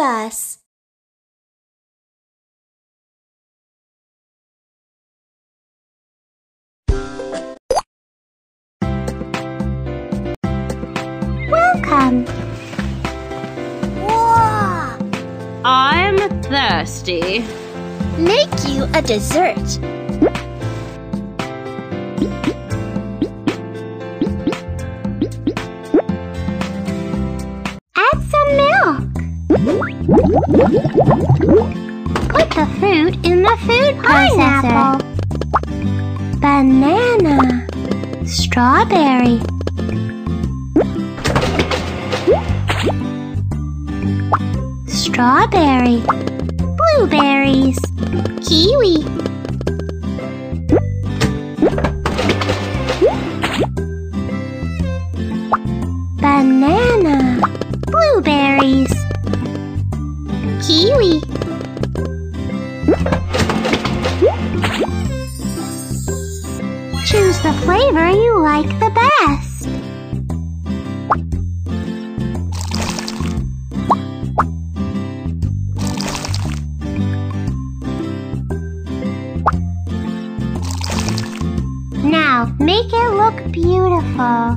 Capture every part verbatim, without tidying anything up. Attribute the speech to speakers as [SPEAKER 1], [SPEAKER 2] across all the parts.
[SPEAKER 1] bus.
[SPEAKER 2] Welcome.
[SPEAKER 1] Whoa!
[SPEAKER 3] I'm thirsty.
[SPEAKER 1] Make you a dessert.
[SPEAKER 2] Add some milk. Put the fruit in the food processor. Pineapple. Banana. Strawberry. Strawberry. Blueberries. Kiwi. Banana. Blueberries. Kiwi. Choose the flavor you like the best. Now, make it look beautiful.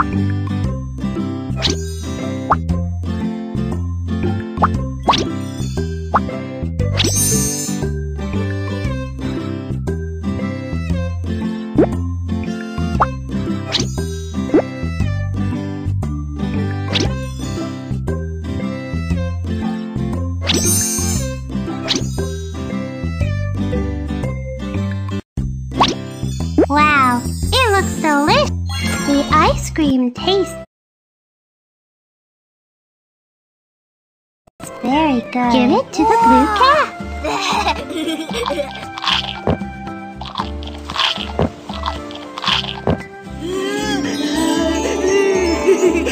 [SPEAKER 2] Wow, it looks delicious. The ice cream tastes very good. Give it to the blue cat.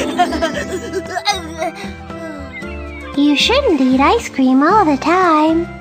[SPEAKER 2] You shouldn't eat ice cream all the time.